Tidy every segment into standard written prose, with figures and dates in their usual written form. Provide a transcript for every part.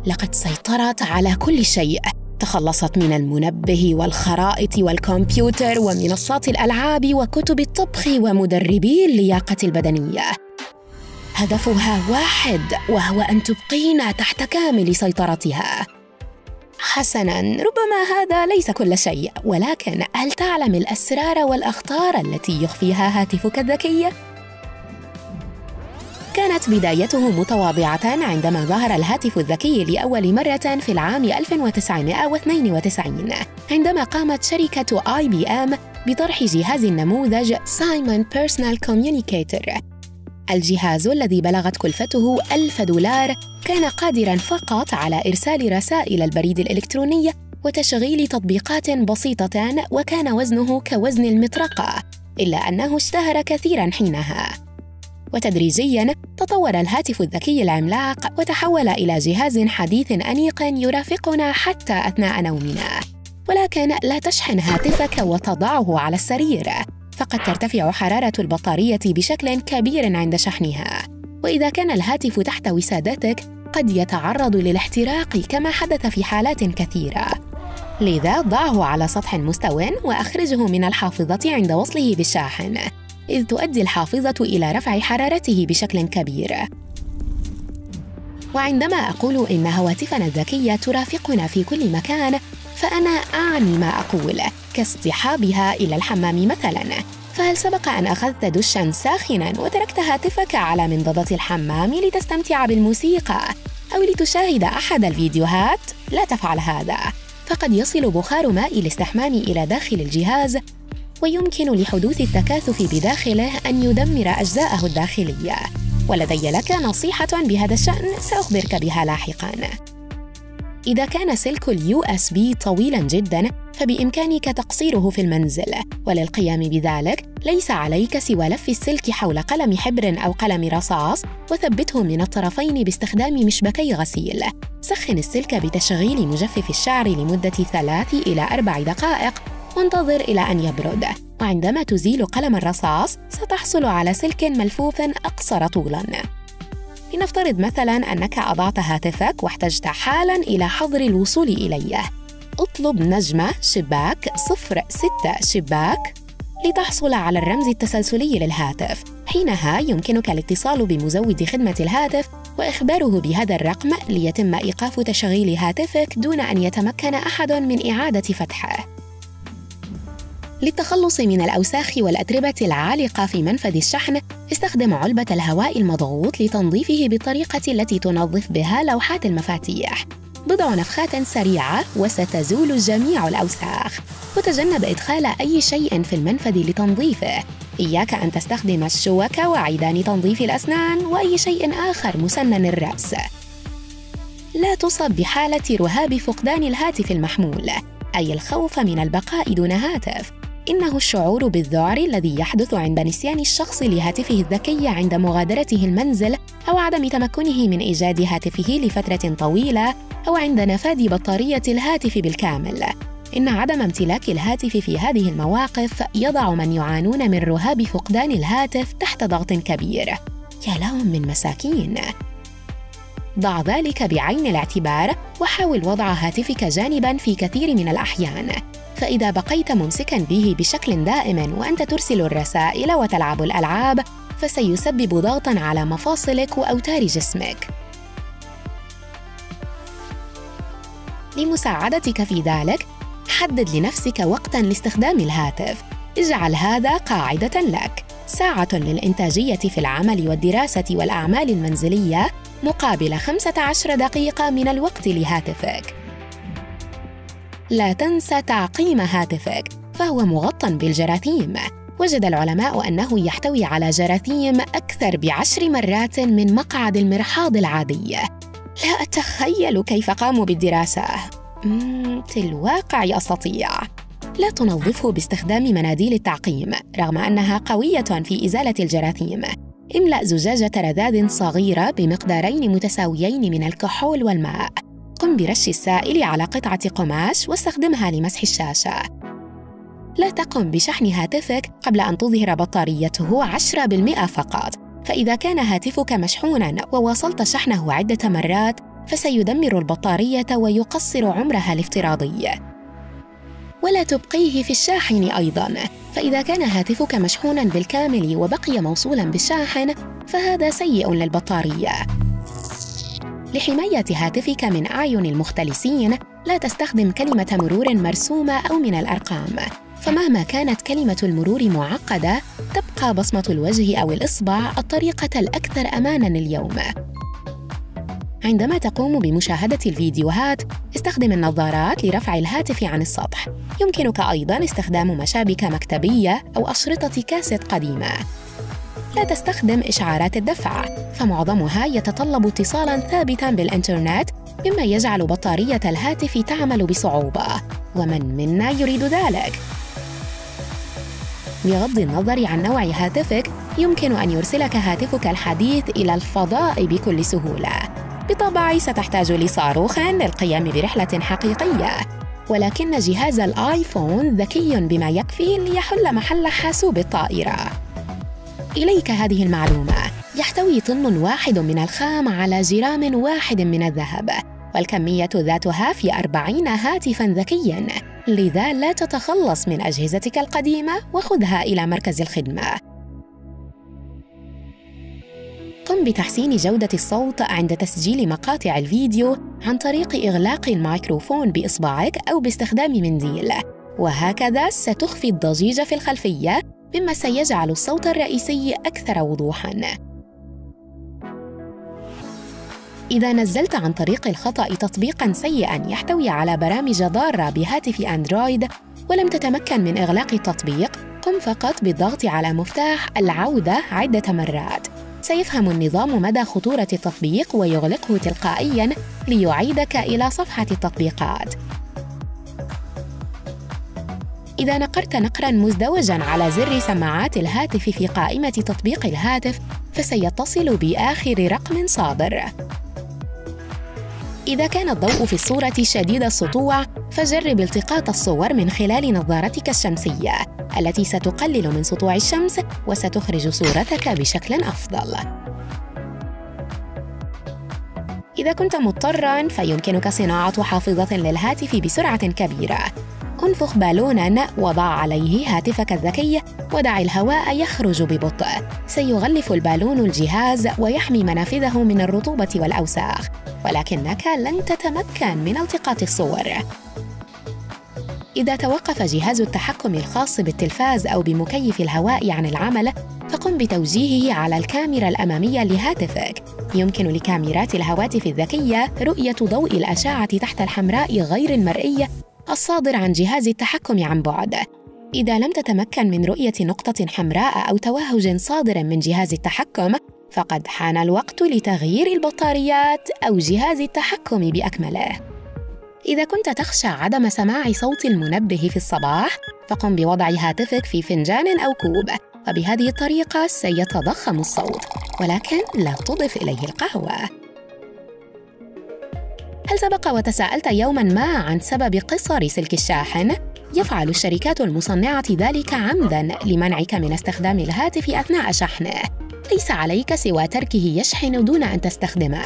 لقد سيطرت على كل شيء. تخلصت من المنبه والخرائط والكمبيوتر ومنصات الألعاب وكتب الطبخ ومدربي اللياقة البدنية. هدفها واحد، وهو أن تبقينا تحت كامل سيطرتها. حسناً، ربما هذا ليس كل شيء، ولكن هل تعلم الأسرار والأخطار التي يخفيها هاتفك الذكي؟ كانت بدايته متواضعة عندما ظهر الهاتف الذكي لأول مرة في العام 1992، عندما قامت شركة IBM بطرح جهاز النموذج سايمون بيرسونال كوميونيكيتور. الجهاز الذي بلغت كلفته $1000 كان قادراً فقط على إرسال رسائل البريد الإلكتروني وتشغيل تطبيقات بسيطة، وكان وزنه كوزن المطرقة، إلا أنه اشتهر كثيراً حينها. وتدريجياً تطور الهاتف الذكي العملاق وتحول إلى جهاز حديث أنيق يرافقنا حتى أثناء نومنا. ولكن لا تشحن هاتفك وتضعه على السرير، فقد ترتفع حرارة البطارية بشكل كبير عند شحنها، وإذا كان الهاتف تحت وسادتك قد يتعرض للاحتراق كما حدث في حالات كثيرة. لذا ضعه على سطح مستوٍ وأخرجه من الحافظة عند وصله بالشاحن، إذ تؤدي الحافظة إلى رفع حرارته بشكل كبير. وعندما أقول إن هواتفنا الذكية ترافقنا في كل مكان، فأنا أعني ما أقول، كاصطحابها إلى الحمام مثلاً. فهل سبق أن أخذت دشاً ساخناً وتركت هاتفك على منضدة الحمام لتستمتع بالموسيقى أو لتشاهد أحد الفيديوهات؟ لا تفعل هذا، فقد يصل بخار ماء الاستحمام إلى داخل الجهاز، ويمكن لحدوث التكاثف بداخله أن يدمر أجزاءه الداخلية. ولدي لك نصيحة بهذا الشأن سأخبرك بها لاحقاً. إذا كان سلك USB طويلاً جداً، فبإمكانك تقصيره في المنزل، وللقيام بذلك ليس عليك سوى لف السلك حول قلم حبر أو قلم رصاص وثبته من الطرفين باستخدام مشبكي غسيل. سخن السلك بتشغيل مجفف الشعر لمدة 3 إلى 4 دقائق، وانتظر إلى أن يبرد، وعندما تزيل قلم الرصاص ستحصل على سلك ملفوف أقصر طولاً. لنفترض مثلاً أنك أضعت هاتفك واحتجت حالاً إلى حظر الوصول إليه. اطلب نجمة شباك 06 شباك لتحصل على الرمز التسلسلي للهاتف. حينها يمكنك الاتصال بمزود خدمة الهاتف وإخباره بهذا الرقم ليتم إيقاف تشغيل هاتفك دون أن يتمكن أحد من إعادة فتحه. للتخلص من الأوساخ والأتربة العالقة في منفذ الشحن، استخدم علبة الهواء المضغوط لتنظيفه بالطريقة التي تنظف بها لوحات المفاتيح. بضع نفخات سريعة وستزول جميع الأوساخ، وتجنب إدخال أي شيء في المنفذ لتنظيفه. إياك أن تستخدم الشوك وعيدان تنظيف الأسنان وأي شيء آخر مسنن الرأس. لا تصب بحالة رهاب فقدان الهاتف المحمول، أي الخوف من البقاء دون هاتف. إنه الشعور بالذعر الذي يحدث عند نسيان الشخص لهاتفه الذكي عند مغادرته المنزل، أو عدم تمكنه من إيجاد هاتفه لفترة طويلة، أو عند نفاذ بطارية الهاتف بالكامل. إن عدم امتلاك الهاتف في هذه المواقف يضع من يعانون من رهاب فقدان الهاتف تحت ضغط كبير. يا لهم من مساكين! ضع ذلك بعين الاعتبار، وحاول وضع هاتفك جانباً في كثير من الأحيان، فإذا بقيت ممسكاً به بشكل دائم وأنت ترسل الرسائل وتلعب الألعاب، فسيسبب ضغطاً على مفاصلك وأوتار جسمك. لمساعدتك في ذلك، حدد لنفسك وقتاً لاستخدام الهاتف. اجعل هذا قاعدة لك: ساعة للإنتاجية في العمل والدراسة والأعمال المنزلية مقابل 15 دقيقة من الوقت لهاتفك. لا تنسى تعقيم هاتفك، فهو مغطى بالجراثيم. وجد العلماء أنه يحتوي على جراثيم أكثر ب10 مرات من مقعد المرحاض العادي. لا أتخيل كيف قاموا بالدراسة. في الواقع أستطيع. لا تنظفه باستخدام مناديل التعقيم رغم أنها قوية في إزالة الجراثيم. املأ زجاجة رذاذ صغيرة بمقدارين متساويين من الكحول والماء. قم برش السائل على قطعة قماش واستخدمها لمسح الشاشة. لا تقم بشحن هاتفك قبل أن تظهر بطاريته 10% فقط، فإذا كان هاتفك مشحوناً وواصلت شحنه عدة مرات، فسيدمر البطارية ويقصر عمرها الافتراضي. ولا تبقيه في الشاحن أيضاً، فإذا كان هاتفك مشحوناً بالكامل وبقي موصولاً بالشاحن فهذا سيء للبطارية. لحماية هاتفك من أعين المختلسين لا تستخدم كلمة مرور مرسومة أو من الأرقام، فمهما كانت كلمة المرور معقدة تبقى بصمة الوجه أو الإصبع الطريقة الأكثر أماناً اليوم. عندما تقوم بمشاهدة الفيديوهات استخدم النظارات لرفع الهاتف عن السطح. يمكنك أيضاً استخدام مشابك مكتبية أو أشرطة كاسيت قديمة. لا تستخدم إشعارات الدفع، فمعظمها يتطلب اتصالاً ثابتاً بالإنترنت، مما يجعل بطارية الهاتف تعمل بصعوبة، ومن منا يريد ذلك؟ بغض النظر عن نوع هاتفك، يمكن أن يرسلك هاتفك الحديث إلى الفضاء بكل سهولة. بالطبع ستحتاج لصاروخ للقيام برحلة حقيقية، ولكن جهاز الآيفون ذكي بما يكفي ليحل محل حاسوب الطائرة. إليك هذه المعلومة: يحتوي طن واحد من الخام على جرام واحد من الذهب، والكمية ذاتها في 40 هاتفاً ذكياً، لذا لا تتخلص من أجهزتك القديمة وخذها إلى مركز الخدمة. قم بتحسين جودة الصوت عند تسجيل مقاطع الفيديو عن طريق إغلاق الميكروفون بإصبعك أو باستخدام منديل، وهكذا ستخفي الضجيج في الخلفية، مما سيجعل الصوت الرئيسي أكثر وضوحاً. إذا نزلت عن طريق الخطأ تطبيقاً سيئاً يحتوي على برامج ضارة بهاتف أندرويد ولم تتمكن من إغلاق التطبيق، قم فقط بالضغط على مفتاح العودة عدة مرات. سيفهم النظام مدى خطورة التطبيق ويغلقه تلقائياً ليعيدك إلى صفحة التطبيقات. إذا نقرت نقراً مزدوجاً على زر سماعات الهاتف في قائمة تطبيق الهاتف فسيتصل بآخر رقم صادر. إذا كان الضوء في الصورة شديد السطوع فجرب التقاط الصور من خلال نظارتك الشمسية التي ستقلل من سطوع الشمس وستخرج صورتك بشكل أفضل. إذا كنت مضطراً فيمكنك صناعة حافظة للهاتف بسرعة كبيرة. انفخ بالوناً وضع عليه هاتفك الذكي ودع الهواء يخرج ببطء. سيغلف البالون الجهاز ويحمي منافذه من الرطوبة والأوساخ، ولكنك لن تتمكن من التقاط الصور. إذا توقف جهاز التحكم الخاص بالتلفاز أو بمكيف الهواء عن العمل فقم بتوجيهه على الكاميرا الأمامية لهاتفك. يمكن لكاميرات الهواتف الذكية رؤية ضوء الأشعة تحت الحمراء غير المرئية الصادر عن جهاز التحكم عن بعد. إذا لم تتمكن من رؤية نقطة حمراء أو توهج صادر من جهاز التحكم فقد حان الوقت لتغيير البطاريات أو جهاز التحكم بأكمله. إذا كنت تخشى عدم سماع صوت المنبه في الصباح فقم بوضع هاتفك في فنجان أو كوب، وبهذه الطريقة سيتضخم الصوت، ولكن لا تضف إليه القهوة. هل سبق وتساءلت يوماً ما عن سبب قصر سلك الشاحن؟ يفعل الشركات المصنعة ذلك عمداً لمنعك من استخدام الهاتف أثناء شحنه. ليس عليك سوى تركه يشحن دون أن تستخدمه.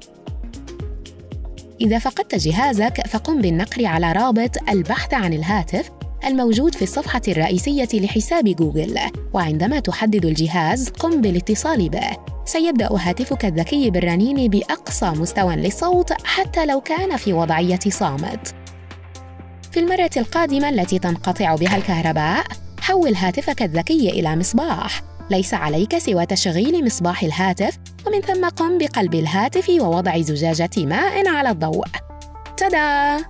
إذا فقدت جهازك فقم بالنقر على رابط البحث عن الهاتف الموجود في الصفحة الرئيسية لحساب جوجل، وعندما تحدد الجهاز قم بالاتصال به. سيبدأ هاتفك الذكي بالرنين بأقصى مستوى للصوت حتى لو كان في وضعية صامت. في المرة القادمة التي تنقطع بها الكهرباء حول هاتفك الذكي إلى مصباح. ليس عليك سوى تشغيل مصباح الهاتف، ومن ثم قم بقلب الهاتف ووضع زجاجة ماء على الضوء. تادا!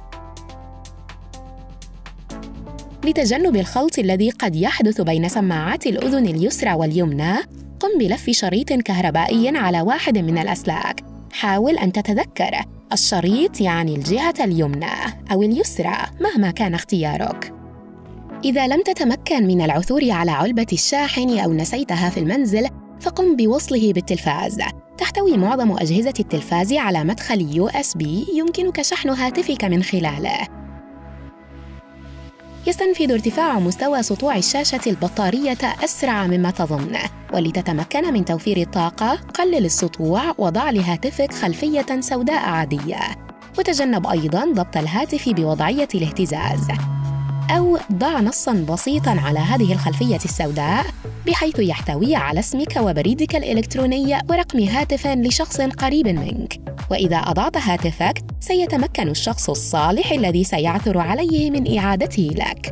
لتجنب الخلط الذي قد يحدث بين سماعات الأذن اليسرى واليمنى قم بلف شريط كهربائي على واحد من الأسلاك. حاول أن تتذكر الشريط يعني الجهة اليمنى أو اليسرى مهما كان اختيارك. إذا لم تتمكن من العثور على علبة الشاحن أو نسيتها في المنزل فقم بوصله بالتلفاز. تحتوي معظم أجهزة التلفاز على مدخل USB يمكنك شحن هاتفك من خلاله. يستنفذ ارتفاع مستوى سطوع الشاشة البطارية أسرع مما تظن، ولتتمكن من توفير الطاقة قلل السطوع وضع لهاتفك خلفية سوداء عادية، وتجنب أيضاً ضبط الهاتف بوضعية الاهتزاز، أو ضع نصاً بسيطاً على هذه الخلفية السوداء بحيث يحتوي على اسمك وبريدك الإلكتروني ورقم هاتف لشخص قريب منك. وإذا أضعت هاتفك سيتمكن الشخص الصالح الذي سيعثر عليه من إعادته لك.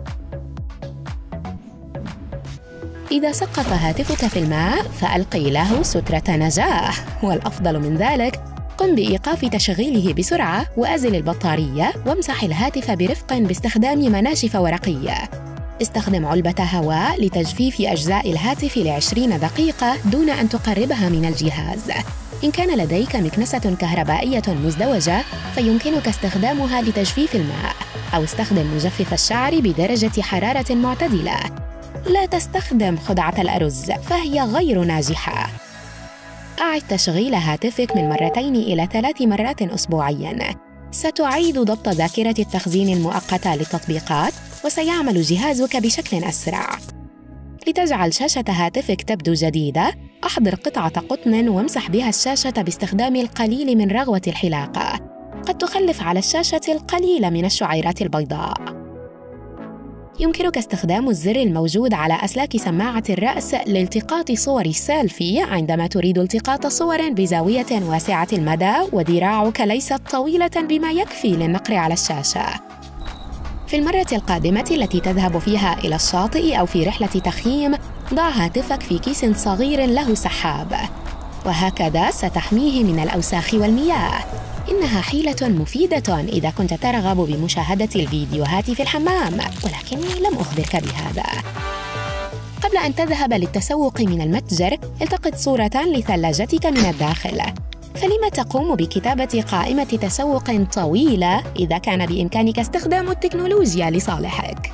إذا سقط هاتفك في الماء فألقي له سترة نجاة، والأفضل من ذلك قم بإيقاف تشغيله بسرعة وأزل البطارية وامسح الهاتف برفق باستخدام مناشف ورقية. استخدم علبة هواء لتجفيف أجزاء الهاتف ل20 دقيقة دون أن تقربها من الجهاز. إن كان لديك مكنسة كهربائية مزدوجة فيمكنك استخدامها لتجفيف الماء، أو استخدم مجفف الشعر بدرجة حرارة معتدلة. لا تستخدم خدعة الأرز فهي غير ناجحة. أعد تشغيل هاتفك من 2 إلى 3 مرات أسبوعياً. ستعيد ضبط ذاكرة التخزين المؤقتة للتطبيقات، وسيعمل جهازك بشكل أسرع. لتجعل شاشة هاتفك تبدو جديدة، أحضر قطعة قطن وامسح بها الشاشة باستخدام القليل من رغوة الحلاقة. قد تخلف على الشاشة القليل من الشعيرات البيضاء. يمكنك استخدام الزر الموجود على أسلاك سماعة الرأس لالتقاط صور السيلفي عندما تريد التقاط صور بزاوية واسعة المدى وذراعك ليست طويلة بما يكفي للنقر على الشاشة. في المرة القادمة التي تذهب فيها إلى الشاطئ أو في رحلة تخييم، ضع هاتفك في كيس صغير له سحاب، وهكذا ستحميه من الأوساخ والمياه. إنها حيلة مفيدة إذا كنت ترغب بمشاهدة الفيديوهات في الحمام، ولكني لم أخبرك بهذا. قبل أن تذهب للتسوق من المتجر، التقط صورة لثلاجتك من الداخل. فلما تقوم بكتابة قائمة تسوق طويلة إذا كان بإمكانك استخدام التكنولوجيا لصالحك؟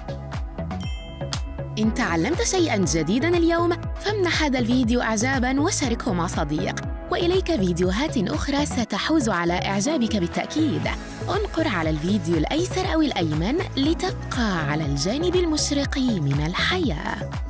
إن تعلمت شيئاً جديداً اليوم فامنح هذا الفيديو إعجاباً وشاركه مع صديق. وإليك فيديوهات أخرى ستحوز على إعجابك بالتأكيد. انقر على الفيديو الأيسر أو الأيمن لتبقى على الجانب المشرق من الحياة.